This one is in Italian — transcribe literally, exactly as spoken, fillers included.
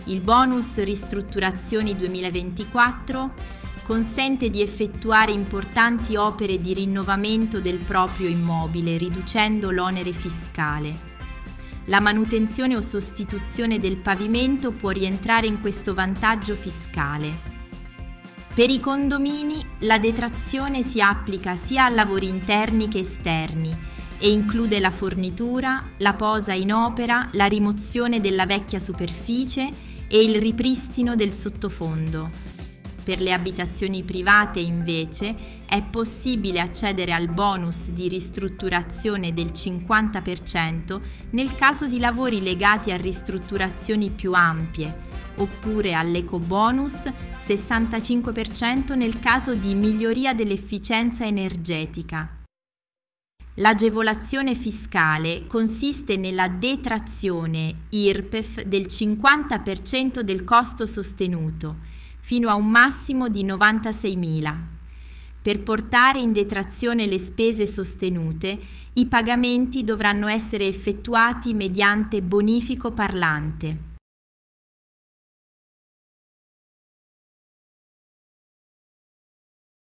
Il bonus ristrutturazioni duemilaventiquattro consente di effettuare importanti opere di rinnovamento del proprio immobile, riducendo l'onere fiscale. La manutenzione o sostituzione del pavimento può rientrare in questo vantaggio fiscale. Per i condomini la detrazione si applica sia a lavori interni che esterni e include la fornitura, la posa in opera, la rimozione della vecchia superficie e il ripristino del sottofondo. Per le abitazioni private, invece, è possibile accedere al bonus di ristrutturazione del cinquanta per cento nel caso di lavori legati a ristrutturazioni più ampie, oppure all'ecobonus sessantacinque per cento nel caso di miglioria dell'efficienza energetica. L'agevolazione fiscale consiste nella detrazione I R P E F del cinquanta per cento del costo sostenuto, fino a un massimo di novantaseimila. Per portare in detrazione le spese sostenute, i pagamenti dovranno essere effettuati mediante bonifico parlante.